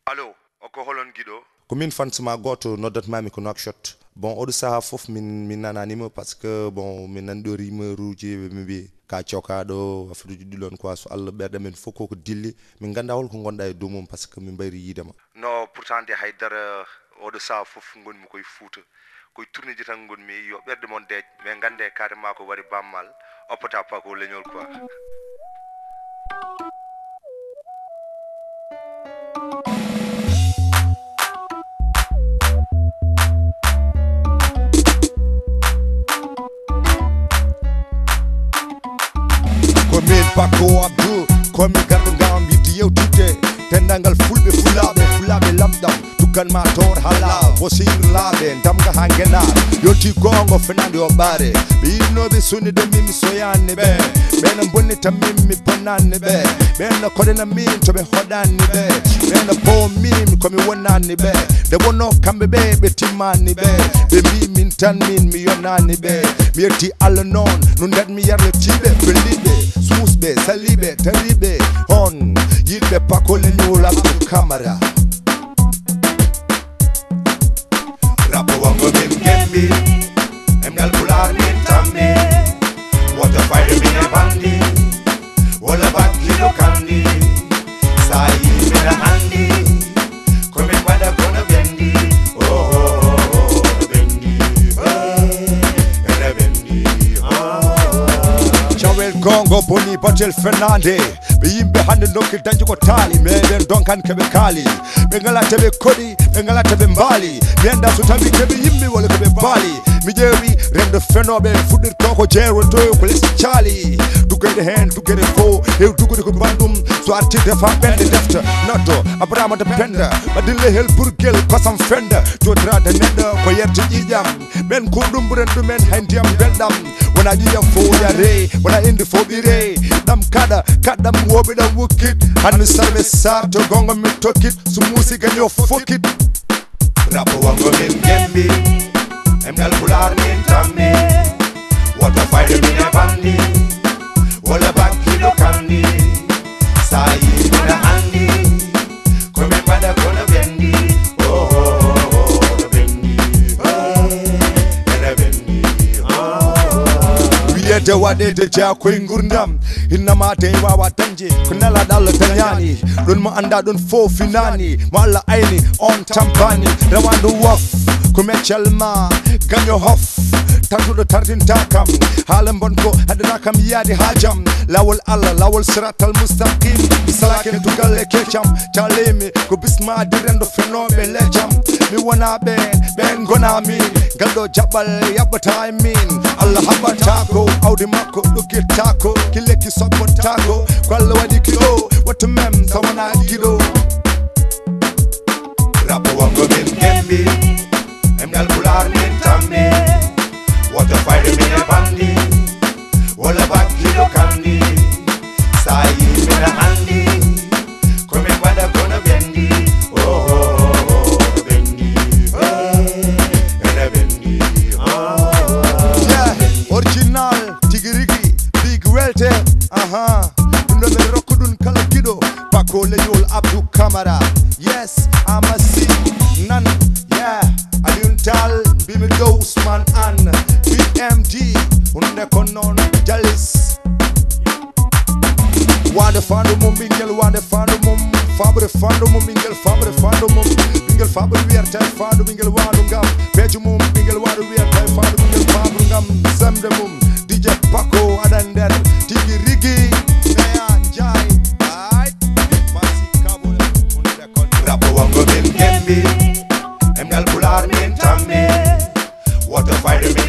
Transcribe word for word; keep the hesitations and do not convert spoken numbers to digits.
Allo, oko holon gido. Combien de fans ma goto noddat mami ko knock shot. Bon, odu saha fof min min nananimo parce que bon min nando rima ruji be mbi ka cioka do afruji dilon quoi so Allah berde men foko ko dilli min ganda hol ko gonda e domum parce que min bayri yidama. No, pourtant de haydara odu saha fof ngon mi koy fuuta. Koy tourner ji tan ngon mi yo berde mon dej mais gande carrément ko wari bammal opata pa ko leñol quoi. Komin Paco Abdou, komi gardo ngam yiti yewtide tendangal fulbe fulabe fulabe lamdam tukan ma tor hala bosir labe damga hangena yoti gongo fenande obare bino be sunni de mimi soyanne be ben bonni tamimi bonanne be ben ko dena min to be hodanne be ben po mimi komi wonanne be de wonno kambe be be timmani be be mi min tan min mi yonani be mi yeti alla non nun dat mi yarle tibe belibe susbe salibe taribe on yilbe pakole nyola ku kamera rapo wango min gembi emgal pular min tammi water fire min e bandi wala bakki do kandi sai min handi come wada kono bendi oh oh oh bendi oh ela bendi oh Chawel Congo boni Patel Fernande be yimbe hande nokki danji ko tali meden donkan kebe kali be ngala tebe kodi be ngala tebe mbali menda so tambi kebe yimbe wala kebe bali mi jewi rende fenobe fudir to ko jero to ko les chali dugede hen dugede fo e dugede ko bandum so arti defa bende defta noto abrama de penda badille hel burgel kosam fenda to trade nenda ko yerti jijam ben ko dum burendu men handiam beldam wona jijam fo yare wona indi fo bire dam kada kada wobe da wukit hanu sarbe sa to gongo mi tokit su musika yo fokit rapo wango min gembi emgal pular min tammi wata fire min e bandi wala bakki do kandi sai min handi come pada kono bendi oh oh oh bendi oh ena bendi oh wiete wadete ja ko ngurdam inna ma te wawa tanje kunala dal tanyani don mo anda don fo finani wala aini on tampani rawandu waf kumetchalma ganyo hof tantudo tartin takam halam bonko hadana kam yadi hajam lawol alla lawol siratal mustaqim salaken tugalle kecham chalemi ko bisma direndo fenobe lecham mi wona ben ben gona min galdo jabal yabata min alla habatako awdi makko dukitako kileki sobotako kwalla wadi kilo wata mem sawana gido rapo wango min gembi emgal pular min tammi wata fire min e bandi wala bakki do kandi sai min handi come wada kono bendi oh oh oh bendi oh ena bendi oh yeah original tigirigi big welte aha ndo me rokudun kala gido Paco leñol Abdou Camara yes I'm a see nan yeah Aliun Tal bimi do Usman an B M D unne konon jalis wande fandu mum bingel wande fandu mum fabre fandu mum bingel fabre fandu mum bingel fabre wierta fandu bingel wadu ngam peju mum bingel wadu wierta fandu bingel fabre ngam samde mum D J Paco adander tigi rigi neya jai ai masi kabul unne kon rapo wango min gembi emgal pular min tammi wata fire min